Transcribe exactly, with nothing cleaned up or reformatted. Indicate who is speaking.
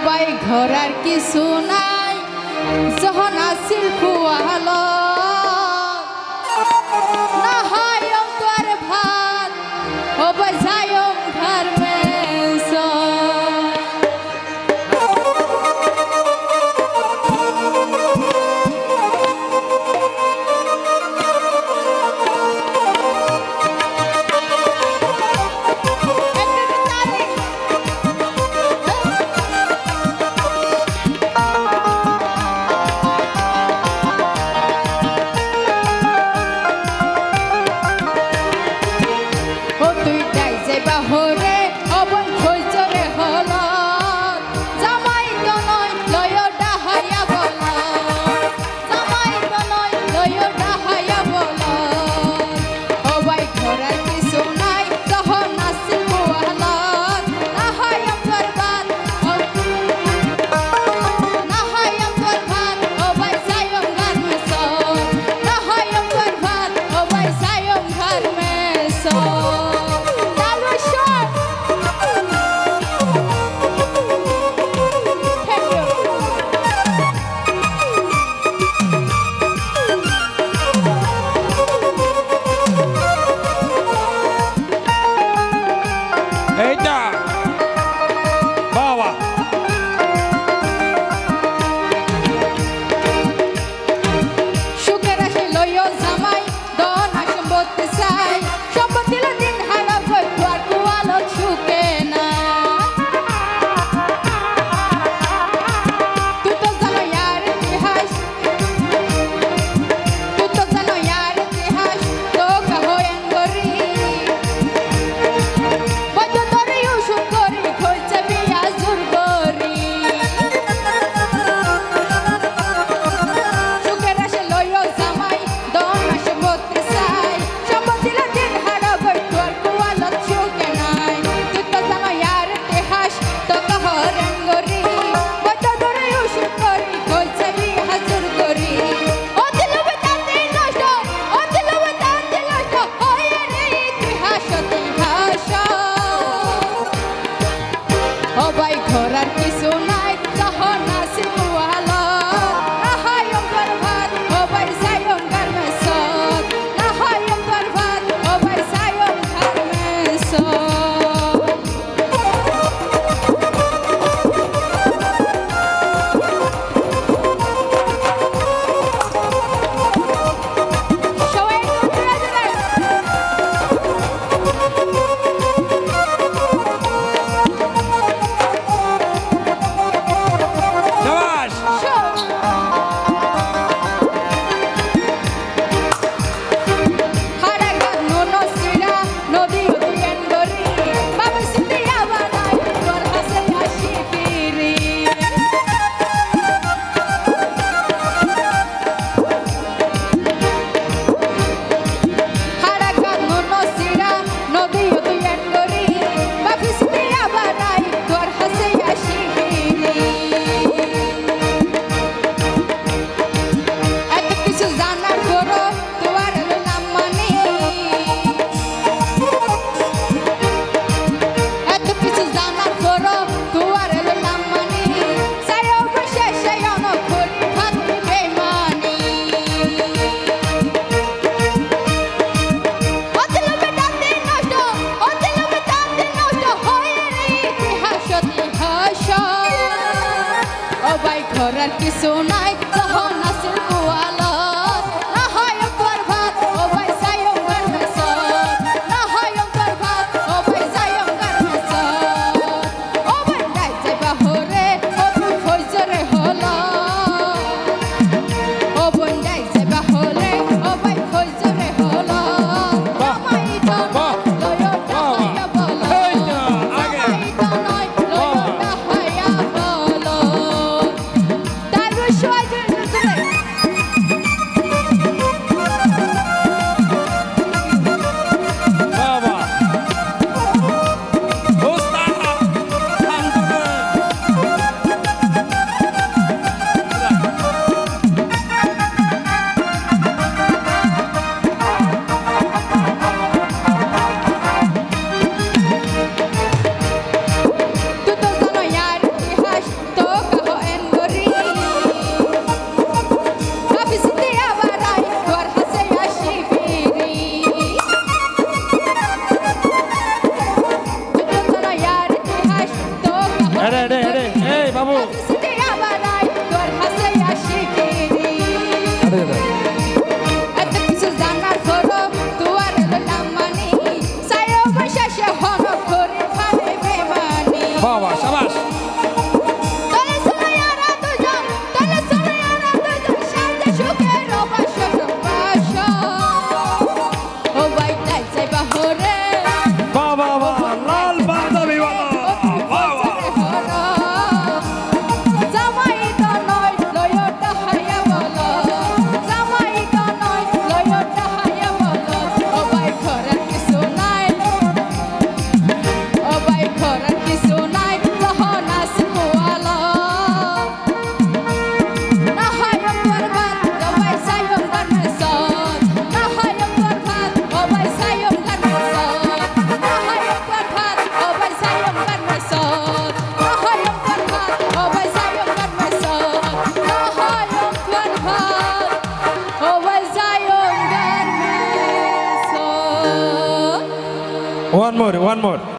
Speaker 1: সবাই ঘরার কিছু নাই যখন আসিল খুয়ালো না হয় তোর ভাত হবে যায় ঘর মে ঘরার কিছু নাই যখন আসিল কুয়ালো না হয় তোর ভাত ও ভাই যাই ঘর মেস না হয় তোর ভাত ও ভাই যাই ঘর মেস ও ভাই যাই যাইবা হরে ও তুই ফজরে হলো ও বোন যাই যাইবা হরে ও ভাই ফজরে হলো আমাই তো লয়টা হায়া বলো আমাই তো নয় লয়টা হায়া বলো তার Rasuwa
Speaker 2: Ede, ede, ede. Hey, babu.
Speaker 1: Setia badai, tuar hase ashikini.
Speaker 2: Ede, ede.
Speaker 1: Ete kisu zanar koro, tuar lamani. Sayo bashashe hono kore khane bemani.
Speaker 2: Baba, shabash.
Speaker 1: Tole sura yara tujon, tole sura yara tujon. Shante shukero basho basho. O bai tai sai bahore.
Speaker 2: Baba, baba, lal bandabi baba. One more, one more.